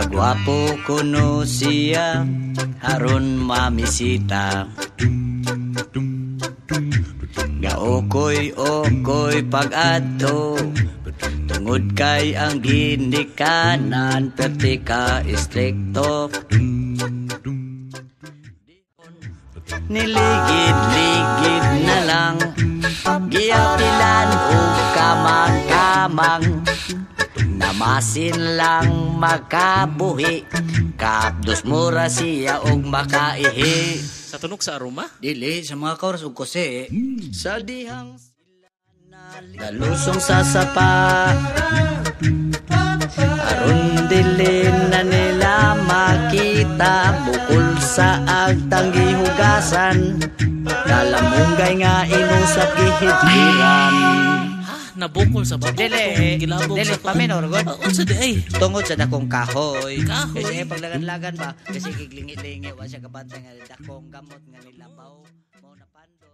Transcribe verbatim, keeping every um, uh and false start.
Pagwapo kuno siya haron mamisita. Nga okoy-okoy pag-adto tungod kay ang ginikanan perti ka istrikto. Niligid-ligid na lang giyapilan o kamang-kamang. Namasin lang makabuhi kapdos mura siya og makaihi. Sa tunog sa aroma? Dili, sa mga kauras ug kose. Sa dihang nalusong sa sapa aron dili na nila makita bukol sa agtang gihugasan kalamunggay nga inusap gihidliran. Nabukol sa bako. Dili, Gilabog dili, sa paminor, God. Uh, unsa di ay? Tungod sa dakong kahoy. Kahoy? Kasi paglagan-lagan ba, kasi kiglingi-lingi, wa siya kabantay nga dakong gamot nga nilabaw. Mo na pando.